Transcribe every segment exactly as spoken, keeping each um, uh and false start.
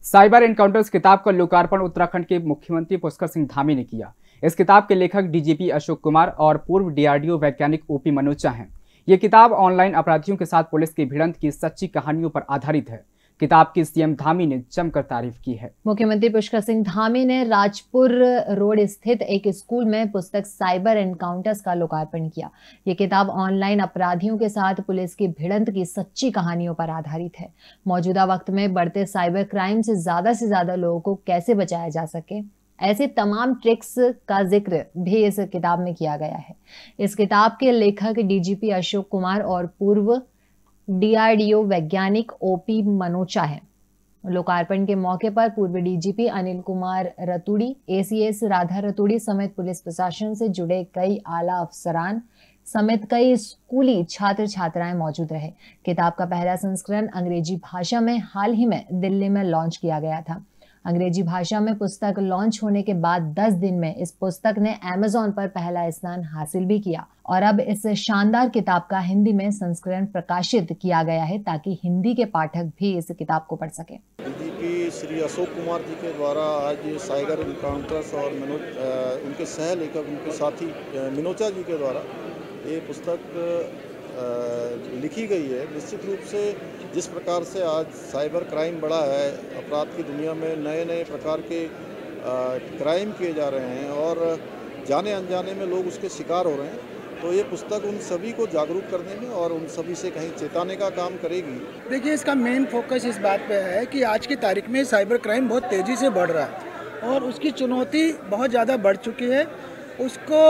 Cyber encounters किताब का लोकार्पण उत्तराखंड के मुख्यमंत्री पुष्कर सिंह धामी ने किया। इस किताब के लेखक डीजीपी अशोक कुमार और पूर्व डीआरडीओ वैज्ञानिक ओपी मनोचा हैं। ये किताब ऑनलाइन अपराधियों के साथ पुलिस की भिड़ंत की सच्ची कहानियों पर आधारित है। किताब की सीएम धामी ने जमकर तारीफ की है। मुख्यमंत्री पुष्कर सिंह धामी ने राजपुर रोड स्थित एक स्कूल में पुस्तक साइबर एनकाउंटर्स का लोकार्पण किया। ये किताब ऑनलाइन अपराधियों के साथ पुलिस की भिड़ंत की सच्ची कहानियों पर आधारित है। मौजूदा वक्त में बढ़ते साइबर क्राइम से ज्यादा से ज्यादा लोगों को कैसे बचाया जा सके, ऐसे तमाम ट्रिक्स का जिक्र भी इस किताब में किया गया है। इस किताब के लेखक डीजीपी अशोक कुमार और पूर्व डीआरडीओ वैज्ञानिक ओपी मनोचा है। लोकार्पण के मौके पर पूर्व डीजीपी अनिल कुमार रतूड़ी, एसीएस राधा रतूड़ी समेत पुलिस प्रशासन से जुड़े कई आला अफसरान समेत कई स्कूली छात्र छात्राएं मौजूद रहे। किताब का पहला संस्करण अंग्रेजी भाषा में हाल ही में दिल्ली में लॉन्च किया गया था। अंग्रेजी भाषा में पुस्तक लॉन्च होने के बाद दस दिन में इस पुस्तक ने अमेज़न पर पहला स्थान हासिल भी किया और अब इस शानदार किताब का हिंदी में संस्करण प्रकाशित किया गया है ताकि हिंदी के पाठक भी इस किताब को पढ़ सके। डीजीपी श्री अशोक कुमार जी के द्वारा आज ये साइबर एनकाउंटर्स और उनके सह लेखक उनके साथी मनोचा जी के द्वारा ये पुस्तक लिखी गई है। निश्चित रूप से जिस प्रकार से आज साइबर क्राइम बढ़ा है, अपराध की दुनिया में नए नए प्रकार के क्राइम किए जा रहे हैं और जाने अनजाने में लोग उसके शिकार हो रहे हैं, तो ये पुस्तक उन सभी को जागरूक करने में और उन सभी से कहीं चेताने का काम करेगी। देखिए, इसका मेन फोकस इस बात पे है कि आज की तारीख में साइबर क्राइम बहुत तेज़ी से बढ़ रहा है और उसकी चुनौती बहुत ज़्यादा बढ़ चुकी है। उसको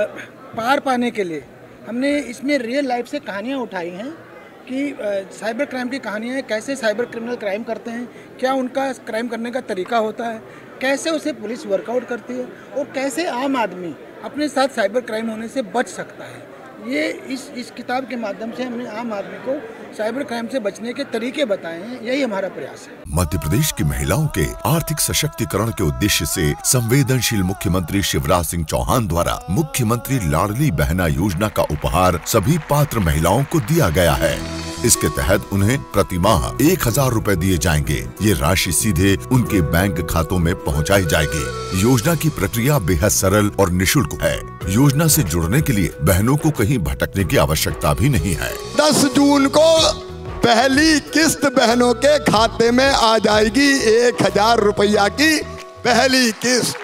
पार पाने के लिए हमने इसमें रियल लाइफ से कहानियाँ उठाई हैं कि साइबर क्राइम की कहानियाँ हैं, कैसे साइबर क्रिमिनल क्राइम करते हैं, क्या उनका क्राइम करने का तरीका होता है, कैसे उसे पुलिस वर्कआउट करती है और कैसे आम आदमी अपने साथ साइबर क्राइम होने से बच सकता है। ये इस इस किताब के माध्यम से हमने आम आदमी को साइबर क्राइम से बचने के तरीके बताए हैं। यही हमारा प्रयास है। मध्य प्रदेश की महिलाओं के आर्थिक सशक्तिकरण के उद्देश्य से संवेदनशील मुख्यमंत्री शिवराज सिंह चौहान द्वारा मुख्यमंत्री लाडली बहना योजना का उपहार सभी पात्र महिलाओं को दिया गया है। इसके तहत उन्हें प्रति माह एक हजार रूपए दिए जाएंगे। ये राशि सीधे उनके बैंक खातों में पहुंचाई जाएगी। योजना की प्रक्रिया बेहद सरल और निशुल्क है। योजना से जुड़ने के लिए बहनों को कहीं भटकने की आवश्यकता भी नहीं है। दस जून को पहली किस्त बहनों के खाते में आ जाएगी। एक हजार रुपया की पहली किस्त।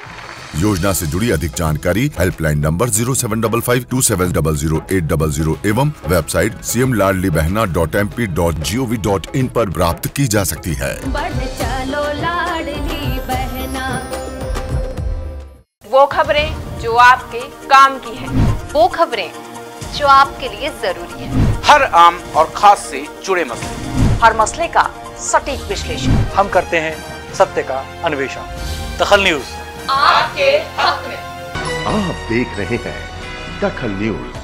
योजना से जुड़ी अधिक जानकारी helpline number zero seven double five two seven double zero eight double zero एवं website C M Ladli Behna dot M P dot G O V dot in पर प्राप्त की जा सकती है। बढ़ चलो लाडली बहना। वो खबरें जो आपके काम की है, वो खबरें जो आपके लिए जरूरी है। हर आम और खास से जुड़े मसले, हर मसले का सटीक विश्लेषण हम करते हैं, सत्य का अन्वेषण। दखल न्यूज आपके हक में। आप देख रहे हैं दखल न्यूज।